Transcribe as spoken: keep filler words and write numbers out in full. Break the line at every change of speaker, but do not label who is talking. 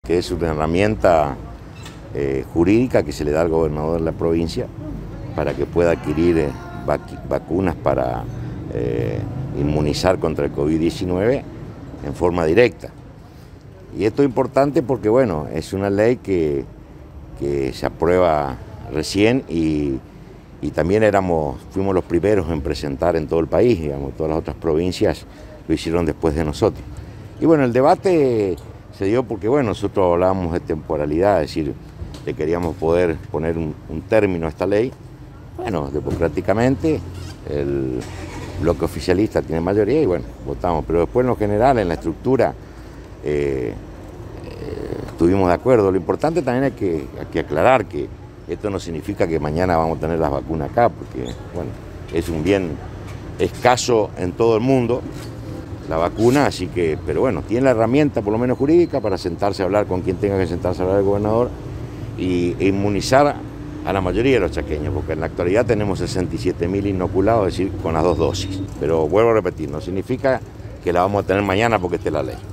que es una herramienta eh, jurídica que se le da al gobernador de la provincia para que pueda adquirir eh, vac vacunas para eh, inmunizar contra el COVID diecinueve en forma directa. Y esto es importante porque, bueno, es una ley que, que se aprueba recién y, y también éramos, fuimos los primeros en presentar en todo el país, digamos, todas las otras provincias lo hicieron después de nosotros. Y bueno, el debate se dio porque, bueno, nosotros hablábamos de temporalidad, es decir, le queríamos poder poner un, un término a esta ley. Bueno, democráticamente el bloque oficialista tiene mayoría y bueno, votamos, pero después en lo general, en la estructura, eh, eh, estuvimos de acuerdo. Lo importante también hay que, hay que aclarar que esto no significa que mañana vamos a tener las vacunas acá, porque bueno, es un bien escaso en todo el mundo, la vacuna, así que, pero bueno, tiene la herramienta, por lo menos jurídica, para sentarse a hablar con quien tenga que sentarse a hablar el gobernador y e inmunizar a la mayoría de los chaqueños, porque en la actualidad tenemos sesenta y siete mil inoculados, es decir, con las dos dosis. Pero vuelvo a repetir, no significa que la vamos a tener mañana porque esté la ley.